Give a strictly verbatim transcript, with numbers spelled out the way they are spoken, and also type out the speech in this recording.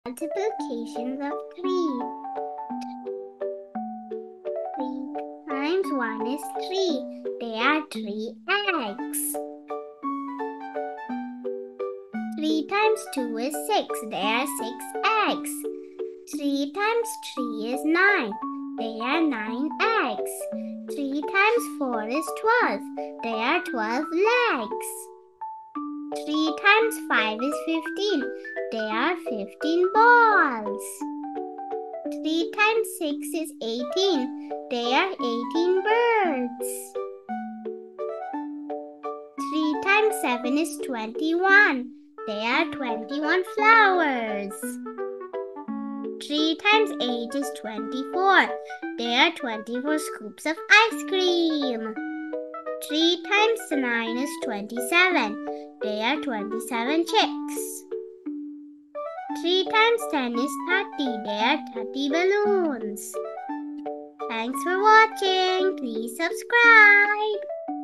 Multiplications of three. three times one is three. There are three eggs. three times two is six. There are six eggs. three times three is nine. There are nine eggs. three times four is twelve. There are twelve legs. three times five is fifteen. There are fifteen balls. three times six is eighteen. There are eighteen birds. three times seven is twenty-one. There are twenty-one flowers. three times eight is twenty-four. There are twenty-four scoops of ice cream. three times nine is twenty-seven. There are twenty-seven chicks. three times ten is thirty. There are thirty balloons. Thanks for watching. Please subscribe.